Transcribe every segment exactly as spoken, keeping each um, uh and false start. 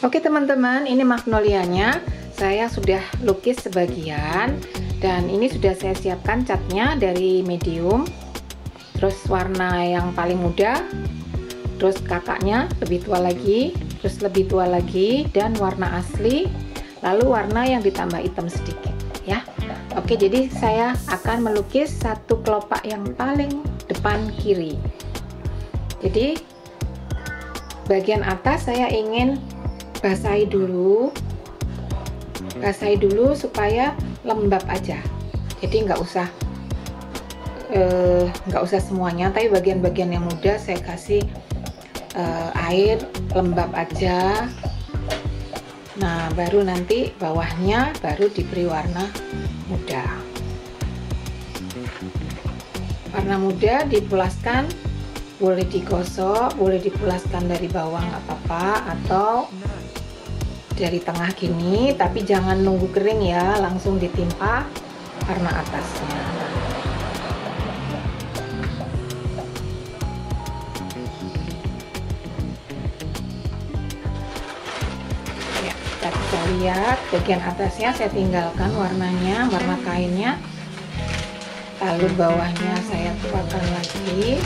Oke teman-teman, ini magnolianya saya sudah lukis sebagian dan ini sudah saya siapkan catnya dari medium, terus warna yang paling muda, terus kakaknya lebih tua lagi, terus lebih tua lagi, dan warna asli, lalu warna yang ditambah hitam sedikit ya. Oke, jadi saya akan melukis satu kelopak yang paling depan kiri. Jadi bagian atas saya ingin basahi dulu basahi dulu supaya lembab aja, jadi nggak usah eh, nggak usah semuanya, tapi bagian-bagian yang muda saya kasih eh, air lembab aja. Nah, baru nanti bawahnya baru diberi warna muda. Warna muda dipulaskan, boleh digosok, boleh dipulaskan dari bawah nggak apa-apa, atau dari tengah gini, tapi jangan nunggu kering ya, langsung ditimpa warna atasnya. Ya, kita bisa lihat bagian atasnya saya tinggalkan warnanya, warna kainnya, lalu bawahnya saya tuakan lagi,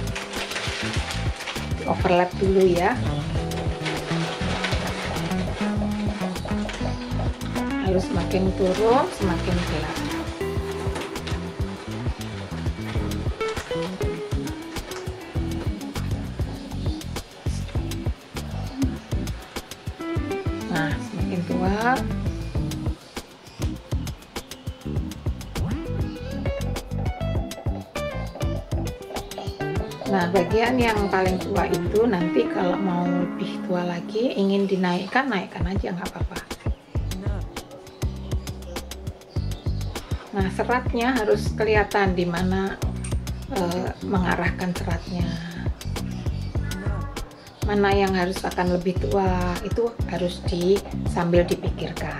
overlap dulu ya. Lalu semakin turun semakin gelap. Nah, semakin tua. Nah, bagian yang paling tua itu nanti kalau mau lebih tua lagi, ingin dinaikkan, naikkan aja nggak apa-apa. Nah, seratnya harus kelihatan di mana e, mengarahkan seratnya. Mana yang harus akan lebih tua, itu harus di sambil dipikirkan.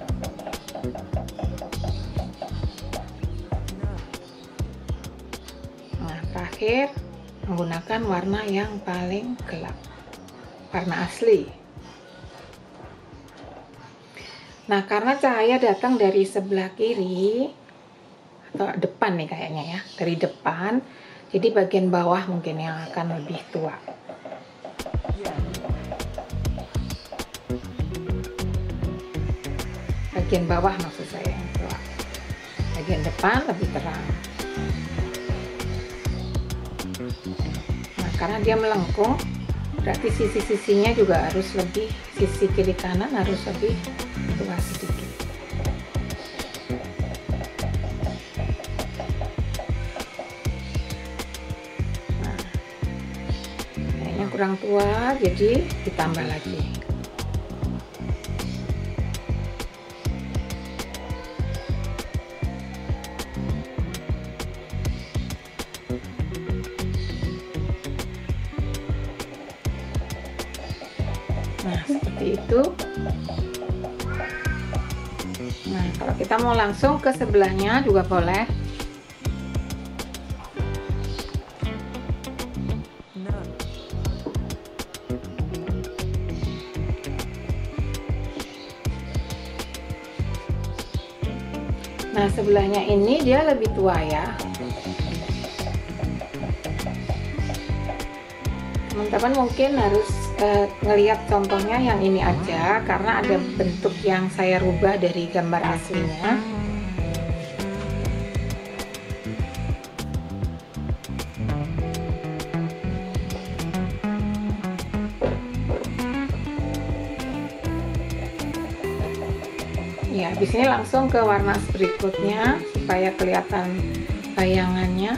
Nah, terakhir menggunakan warna yang paling gelap, warna asli. Nah, karena cahaya datang dari sebelah kiri atau depan nih kayaknya ya, dari depan, jadi bagian bawah mungkin yang akan lebih tua. Bagian bawah maksud saya yang tua, bagian depan lebih terang. Nah, karena dia melengkung, berarti sisi-sisinya juga harus lebih, sisi kiri kanan harus lebih tua sedikit. Nah, kayaknya kurang tua, jadi ditambah lagi. Nah, seperti itu. Nah, kalau kita mau langsung ke sebelahnya juga boleh. Nah, sebelahnya ini dia lebih tua ya. Teman-teman mungkin harus uh, ngelihat contohnya yang ini aja, karena ada bentuk yang saya rubah dari gambar aslinya. Ya, habis ini langsung ke warna berikutnya supaya kelihatan bayangannya.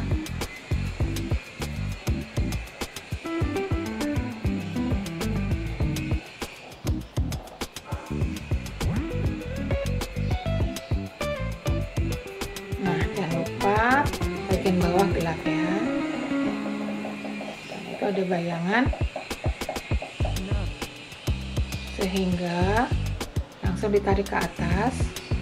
Nah, jangan lupa bagian bawah gelap ya. Dan itu ada bayangan, sehingga langsung ditarik ke atas.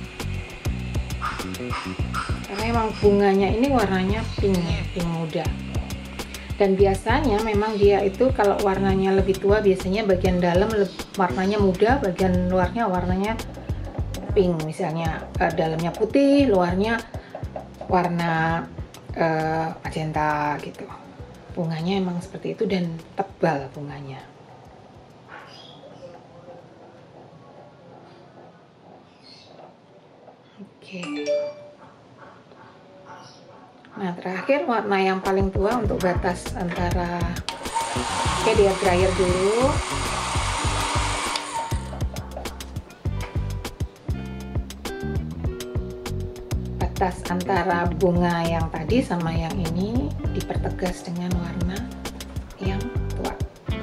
Karena emang bunganya ini warnanya pink ya, pink muda. Dan biasanya memang dia itu kalau warnanya lebih tua, biasanya bagian dalam lebih warnanya muda, bagian luarnya warnanya pink misalnya, uh, dalamnya putih, luarnya warna uh, magenta gitu. Bunganya emang seperti itu dan tebal bunganya. Oke. Nah, terakhir warna yang paling tua untuk batas antara, oke, dia dryer dulu. Batas antara bunga yang tadi sama yang ini dipertegas dengan warna yang tua.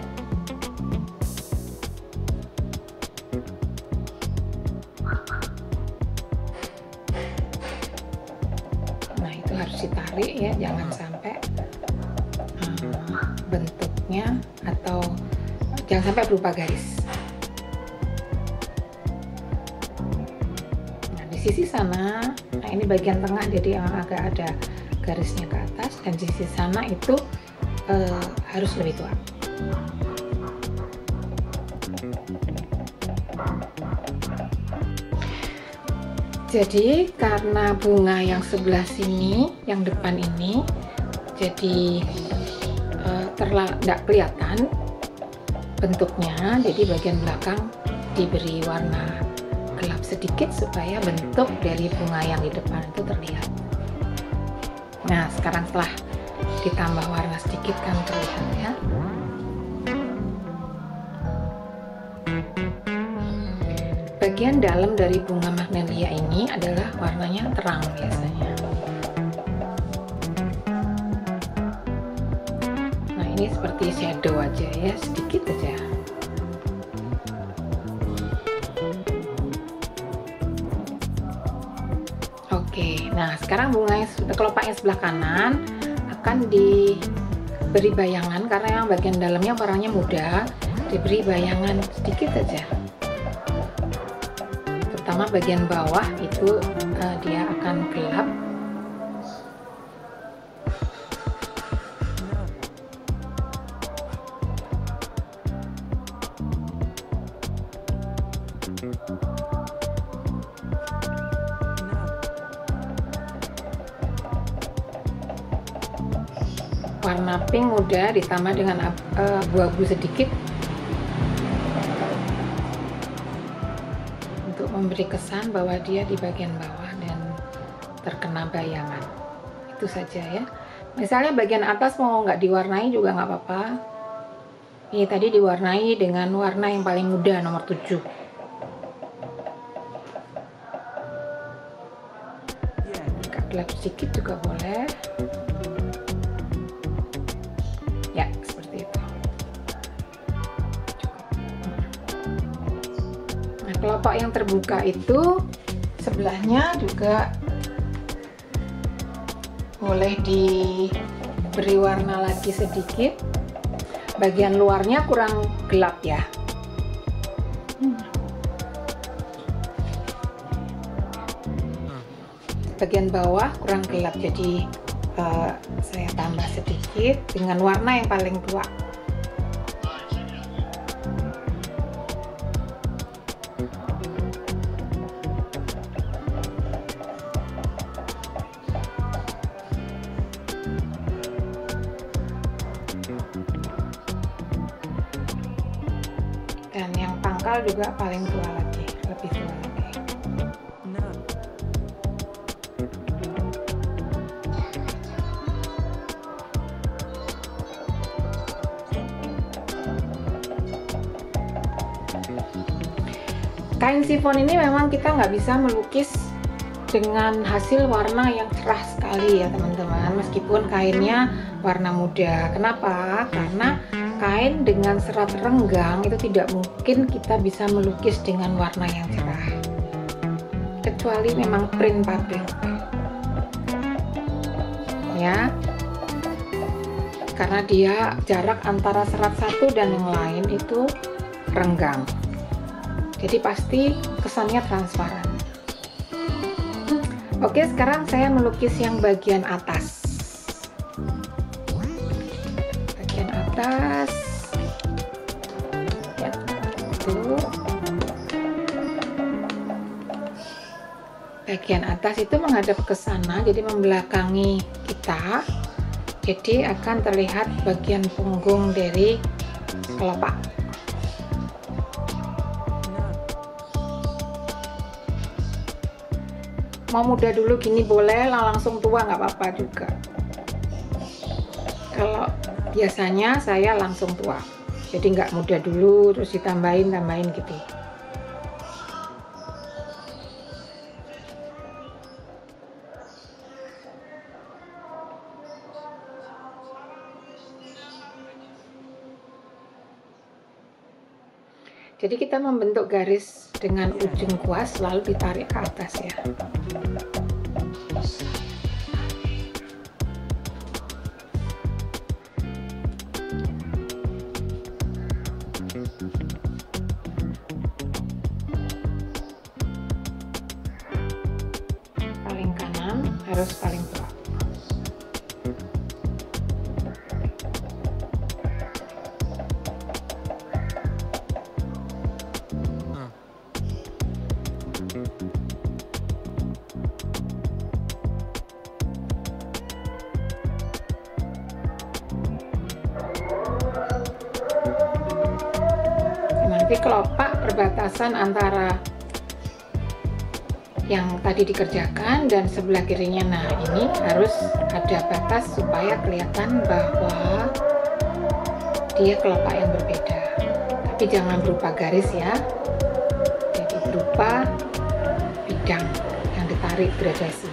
Nah, itu harus ditarik ya, jangan sampai um, bentuknya atau jangan sampai berupa garis. Sisi sana, nah ini bagian tengah jadi yang agak ada garisnya ke atas, dan sisi sana itu eh, harus lebih tua. Jadi karena bunga yang sebelah sini, yang depan ini, jadi eh, terlalu tidak kelihatan bentuknya, jadi bagian belakang diberi warna gelap sedikit supaya bentuk dari bunga yang di depan itu terlihat. Nah, sekarang setelah ditambah warna sedikit kan terlihat ya. Bagian dalam dari bunga magnolia ini adalah warnanya terang biasanya. Nah, ini seperti shadow aja ya, sedikit aja. Oke, nah sekarang bunga kelopak yang sebelah kanan akan diberi bayangan, karena yang bagian dalamnya warnanya muda, diberi bayangan sedikit aja. Terutama bagian bawah itu uh, dia akan gelap. Warna pink muda ditambah dengan abu-abu uh, sedikit untuk memberi kesan bahwa dia di bagian bawah dan terkena bayangan. Itu saja ya. Misalnya bagian atas mau nggak diwarnai juga nggak apa-apa. Ini tadi diwarnai dengan warna yang paling muda, nomor tujuh. Agak gelap sedikit juga boleh. Ya, seperti itu. Nah, kelopak yang terbuka itu sebelahnya juga boleh diberi warna lagi sedikit. Bagian luarnya kurang gelap ya. Bagian bawah kurang gelap, jadi Uh, saya tambah sedikit dengan warna yang paling tua. Dan yang pangkal juga paling tua lagi, lebih tua lagi. Kain sifon ini memang kita nggak bisa melukis dengan hasil warna yang cerah sekali ya teman-teman, meskipun kainnya warna muda. Kenapa? Karena kain dengan serat renggang itu tidak mungkin kita bisa melukis dengan warna yang cerah, kecuali memang print pabrik ya, karena dia jarak antara serat satu dan yang lain itu renggang. Jadi pasti kesannya transparan. Oke, sekarang saya melukis yang bagian atas. Bagian atas. Ya, itu. bagian atas itu menghadap ke sana, jadi membelakangi kita, jadi akan terlihat bagian punggung dari kelopak. Mau muda dulu gini boleh, langsung tua nggak apa-apa juga. Kalau biasanya saya langsung tua, jadi nggak muda dulu terus ditambahin tambahin gitu. Jadi kita membentuk garis dengan ujung kuas lalu ditarik ke atas ya. Paling kanan harus paling tua. Nanti kelopak perbatasan antara yang tadi dikerjakan dan sebelah kirinya, nah ini harus ada batas supaya kelihatan bahwa dia kelopak yang berbeda, tapi jangan berupa garis ya, jadi berupa bidang yang ditarik gradasi.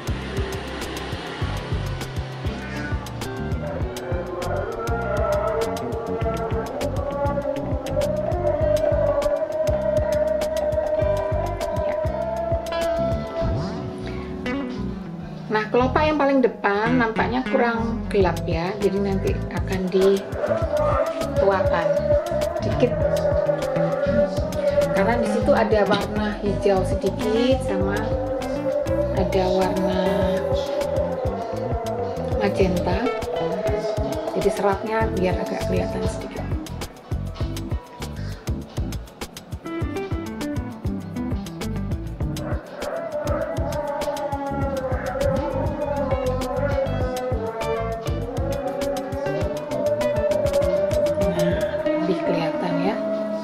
Nah, kelopak yang paling depan nampaknya kurang gelap ya, jadi nanti akan dituakan sedikit karena di situ ada warna hijau sedikit sama ada warna magenta, jadi seratnya biar agak kelihatan sedikit. Kelihatan ya.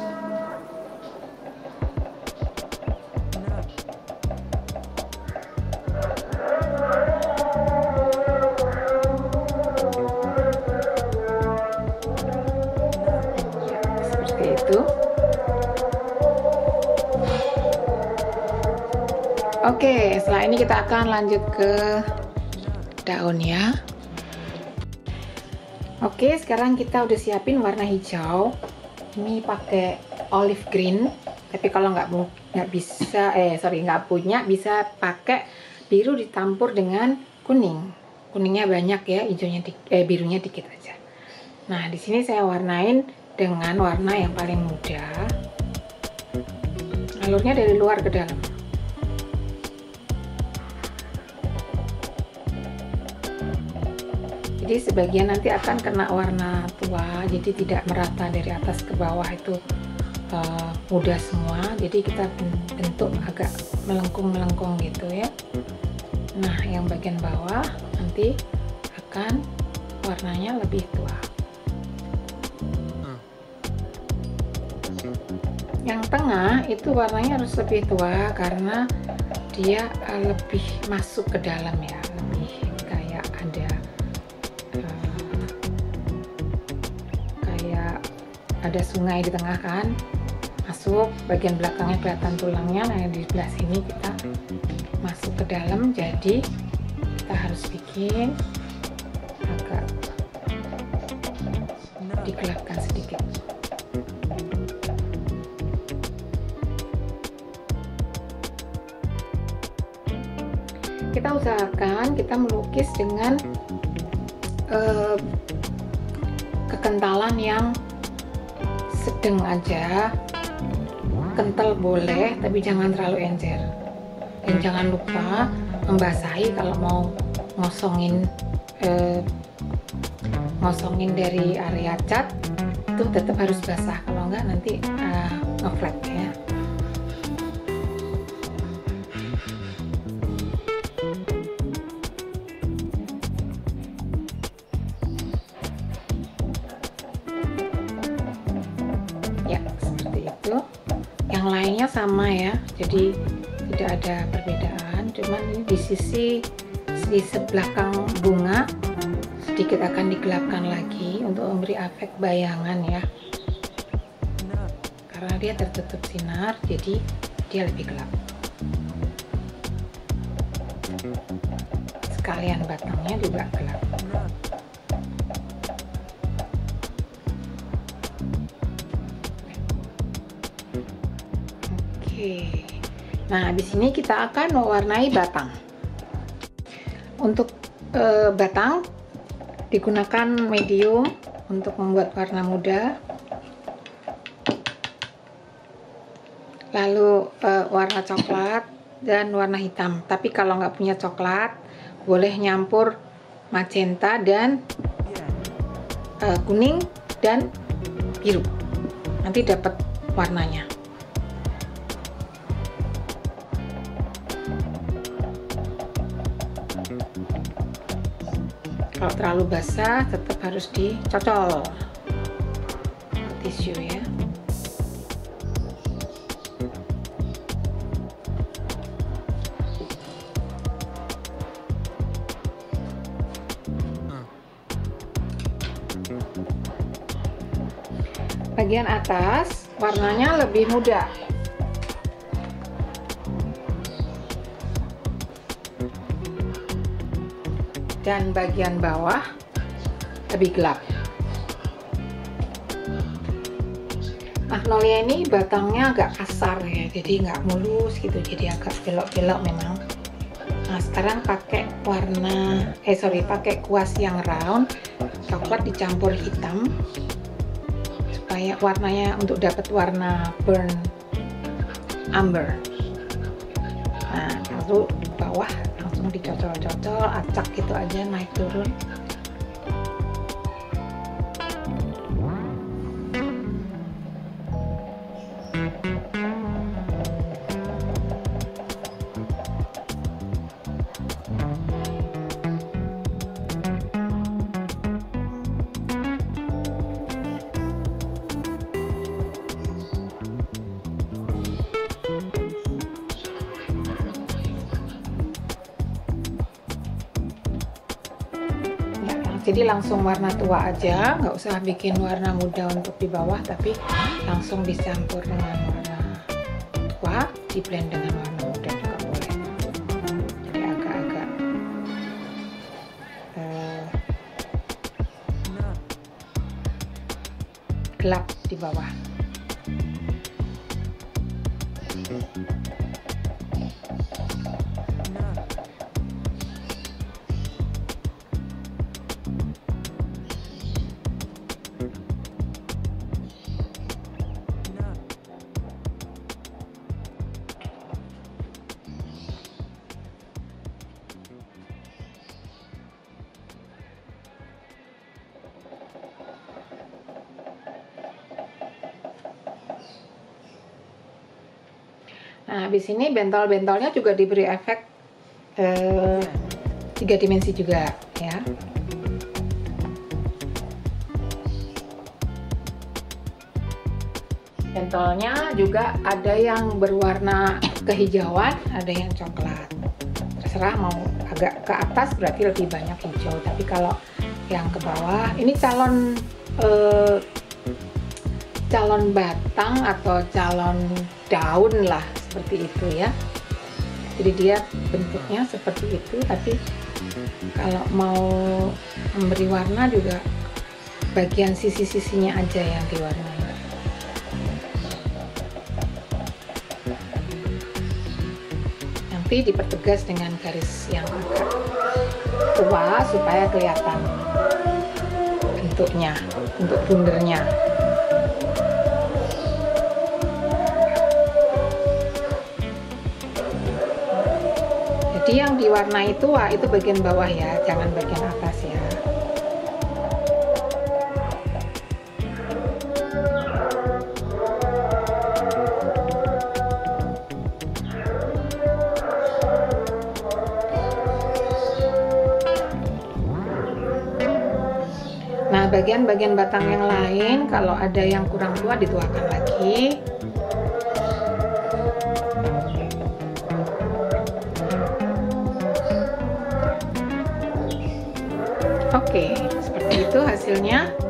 Seperti itu. Oke, setelah ini kita akan lanjut ke daun ya. Oke, sekarang kita udah siapin warna hijau. Ini pakai olive green, tapi kalau nggak nggak bisa, eh sorry nggak punya, bisa pakai biru ditampur dengan kuning. Kuningnya banyak ya, hijaunya di, eh birunya dikit aja. Nah, di sini saya warnain dengan warna yang paling muda. Alurnya dari luar ke dalam. Jadi sebagian nanti akan kena warna tua, jadi tidak merata dari atas ke bawah itu uh, mudah semua. Jadi kita bentuk agak melengkung-melengkung gitu ya. Nah, yang bagian bawah nanti akan warnanya lebih tua. Yang tengah itu warnanya harus lebih tua karena dia uh, lebih masuk ke dalam ya, lebih kayak ada ada sungai di tengah kan, masuk bagian belakangnya kelihatan tulangnya. Nah, di sebelah sini kita masuk ke dalam, jadi kita harus bikin agak digelapkan sedikit. Kita usahakan kita melukis dengan uh, kekentalan yang sedang aja, kental boleh tapi jangan terlalu encer, dan jangan lupa membasahi kalau mau ngosongin eh, ngosongin dari area cat itu tetap harus basah, kalau enggak nanti uh, ngeflat ya. yang lainnya sama ya, jadi tidak ada perbedaan, cuman ini di sisi di sebelakang bunga sedikit akan digelapkan lagi untuk memberi efek bayangan ya, karena dia tertutup sinar jadi dia lebih gelap. Sekalian batangnya juga gelap. Oke, nah habis ini kita akan mewarnai batang. Untuk e, batang digunakan medium untuk membuat warna muda, lalu e, warna coklat dan warna hitam. Tapi kalau nggak punya coklat, boleh nyampur magenta dan e, kuning dan biru, nanti dapat warnanya. Kalau terlalu basah tetap harus dicocol tisu ya. Bagian atas warnanya lebih muda. Dan bagian bawah lebih gelap. Magnolia ini batangnya agak kasar ya, jadi nggak mulus gitu, jadi agak belok-belok memang. Nah sekarang pakai warna, eh sorry pakai kuas yang round, coklat dicampur hitam, supaya warnanya untuk dapat warna burn amber. Nah lalu di bawah dicocol-cocol, acak gitu aja, naik turun. Jadi langsung warna tua aja, nggak usah bikin warna muda untuk di bawah, tapi langsung dicampur dengan warna tua, di blend dengan warna muda juga boleh. Jadi agak-agak uh, gelap di bawah. Nah, habis ini bentol-bentolnya juga diberi efek eh, tiga dimensi juga ya. Bentolnya juga ada yang berwarna kehijauan, ada yang coklat. Terserah mau agak ke atas berarti lebih banyak hijau, tapi kalau yang ke bawah ini calon eh, calon batang atau calon daun lah, seperti itu ya. Jadi dia bentuknya seperti itu, tapi kalau mau memberi warna juga bagian sisi-sisinya aja yang diwarnai. Nanti dipertegas dengan garis yang agak tua supaya kelihatan bentuknya, bentuk bundernya. Jadi yang diwarnai tua itu bagian bawah ya, jangan bagian atas ya. Nah, bagian-bagian batang yang lain kalau ada yang kurang tua dituakan lagi. Oke, seperti itu hasilnya.